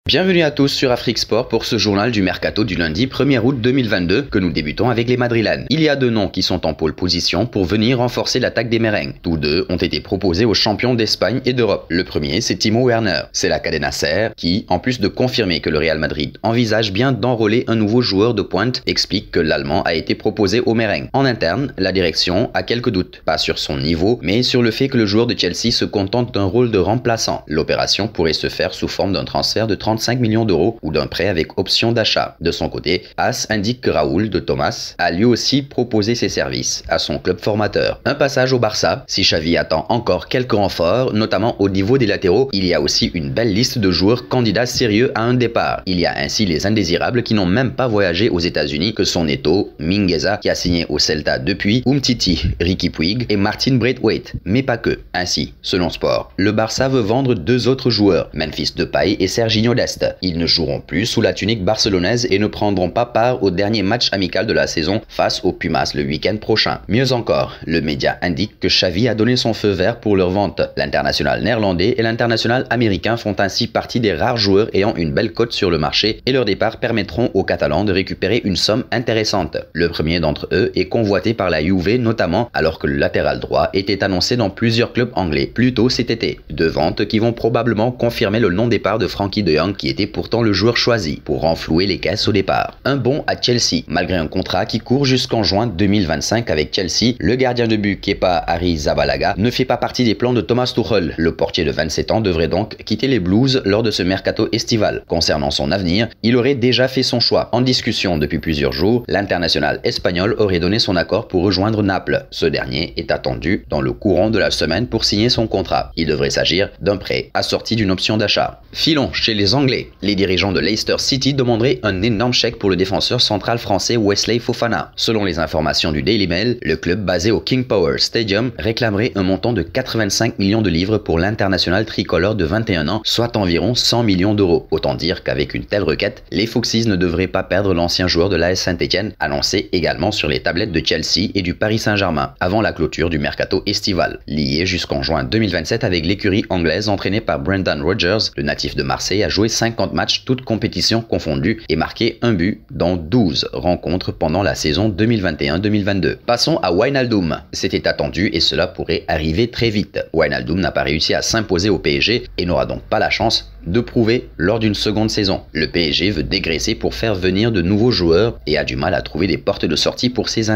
Bienvenue à tous sur Afrique Sport pour ce journal du mercato du lundi 1er août 2022 que nous débutons avec les Madrilènes. Il y a deux noms qui sont en pole position pour venir renforcer l'attaque des Merengues. Tous deux ont été proposés aux champions d'Espagne et d'Europe. Le premier, c'est Timo Werner. C'est la cadena SER qui, en plus de confirmer que le Real Madrid envisage bien d'enrôler un nouveau joueur de pointe, explique que l'Allemand a été proposé aux Merengues. En interne, la direction a quelques doutes, pas sur son niveau, mais sur le fait que le joueur de Chelsea se contente d'un rôle de remplaçant. L'opération pourrait se faire sous forme d'un transfert de 35 millions d'euros ou d'un prêt avec option d'achat. De son côté, AS indique que Raúl de Tomás a lui aussi proposé ses services à son club formateur. Un passage au Barça, si Xavi attend encore quelques renforts, notamment au niveau des latéraux, il y a aussi une belle liste de joueurs candidats sérieux à un départ. Il y a ainsi les indésirables qui n'ont même pas voyagé aux États-Unis que sont Neto, Mingueza qui a signé au Celta depuis, Umtiti, Riqui Puig et Martin Braithwaite, mais pas que. Ainsi, selon Sport, le Barça veut vendre deux autres joueurs, Memphis Depay et Serginho Dest. Ils ne joueront plus sous la tunique barcelonaise et ne prendront pas part au dernier match amical de la saison face aux Pumas le week-end prochain. Mieux encore, le média indique que Xavi a donné son feu vert pour leur vente. L'international néerlandais et l'international américain font ainsi partie des rares joueurs ayant une belle cote sur le marché et leur départ permettront aux Catalans de récupérer une somme intéressante. Le premier d'entre eux est convoité par la Juve notamment alors que le latéral droit était annoncé dans plusieurs clubs anglais plus tôt cet été. Deux ventes qui vont probablement confirmer le non-départ de Frenkie de Jong qui était pourtant le joueur choisi pour renflouer les caisses au départ. Un bond à Chelsea. Malgré un contrat qui court jusqu'en juin 2025 avec Chelsea, le gardien de but Kepa Arrizabalaga ne fait pas partie des plans de Thomas Tuchel. Le portier de 27 ans devrait donc quitter les Blues lors de ce mercato estival. Concernant son avenir, il aurait déjà fait son choix. En discussion depuis plusieurs jours, l'international espagnol aurait donné son accord pour rejoindre Naples. Ce dernier est attendu dans le courant de la semaine pour signer son contrat. Il devrait s'agir d'un prêt assorti d'une option d'achat. Filons chez les Anglais. Les dirigeants de Leicester City demanderaient un énorme chèque pour le défenseur central français Wesley Fofana. Selon les informations du Daily Mail, le club basé au King Power Stadium réclamerait un montant de 85 millions de livres pour l'international tricolore de 21 ans, soit environ 100 millions d'euros. Autant dire qu'avec une telle requête, les Foxes ne devraient pas perdre l'ancien joueur de l'AS Saint-Étienne, annoncé également sur les tablettes de Chelsea et du Paris Saint-Germain, avant la clôture du mercato estival. Lié jusqu'en juin 2027 avec l'écurie anglaise entraînée par Brendan Rodgers, le natif de Marseille a joué 50 matchs toutes compétitions confondues et marqué un but dans 12 rencontres pendant la saison 2021-2022. Passons à Wijnaldum. C'était attendu et cela pourrait arriver très vite. Wijnaldum n'a pas réussi à s'imposer au PSG et n'aura donc pas la chance de prouver lors d'une seconde saison. Le PSG veut dégraisser pour faire venir de nouveaux joueurs et a du mal à trouver des portes de sortie pour ses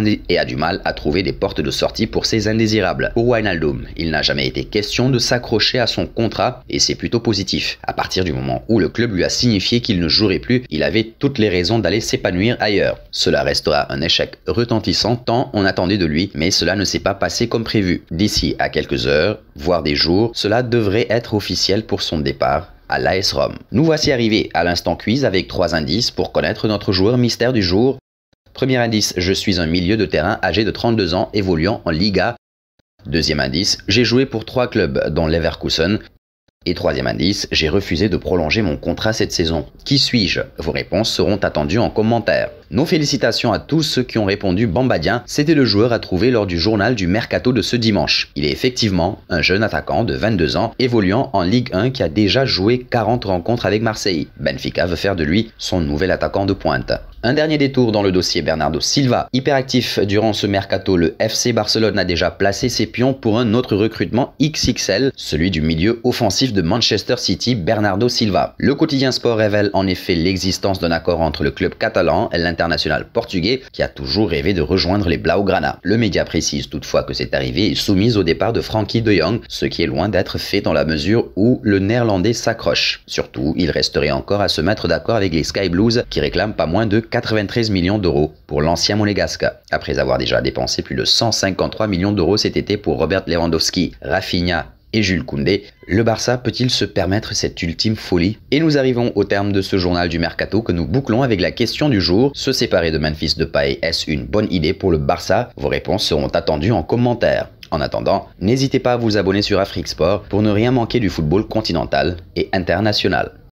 indésirables. Pour Wijnaldum, il n'a jamais été question de s'accrocher à son contrat et c'est plutôt positif. À partir du moment où le club lui a signifié qu'il ne jouerait plus, il avait toutes les raisons d'aller s'épanouir ailleurs. Cela restera un échec retentissant tant on attendait de lui, mais cela ne s'est pas passé comme prévu. D'ici à quelques heures, voire des jours, cela devrait être officiel pour son départ à l'AS Rome. Nous voici arrivés à l'instant quiz avec 3 indices pour connaître notre joueur mystère du jour. Premier indice, je suis un milieu de terrain âgé de 32 ans évoluant en Liga. Deuxième indice, j'ai joué pour 3 clubs dont Leverkusen. Et troisième indice, j'ai refusé de prolonger mon contrat cette saison. Qui suis-je? Vos réponses seront attendues en commentaire. Nos félicitations à tous ceux qui ont répondu Bambadien, c'était le joueur à trouver lors du journal du mercato de ce dimanche. Il est effectivement un jeune attaquant de 22 ans évoluant en Ligue 1 qui a déjà joué 40 rencontres avec Marseille. Benfica veut faire de lui son nouvel attaquant de pointe. Un dernier détour dans le dossier Bernardo Silva. Hyperactif durant ce mercato, le FC Barcelone a déjà placé ses pions pour un autre recrutement XXL, celui du milieu offensif de Manchester City, Bernardo Silva. Le quotidien Sport révèle en effet l'existence d'un accord entre le club catalan et l'international portugais qui a toujours rêvé de rejoindre les Blaugrana. Le média précise toutefois que cette arrivée est soumise au départ de Frenkie de Jong, ce qui est loin d'être fait dans la mesure où le néerlandais s'accroche. Surtout, il resterait encore à se mettre d'accord avec les Sky Blues qui réclament pas moins de 93 millions d'euros pour l'ancien monégasque. Après avoir déjà dépensé plus de 153 millions d'euros cet été pour Robert Lewandowski, Rafinha et Jules Koundé, le Barça peut-il se permettre cette ultime folie? Et nous arrivons au terme de ce journal du mercato que nous bouclons avec la question du jour. Se séparer de Memphis Depay, est-ce une bonne idée pour le Barça? Vos réponses seront attendues en commentaire. En attendant, n'hésitez pas à vous abonner sur Afrique Sport pour ne rien manquer du football continental et international.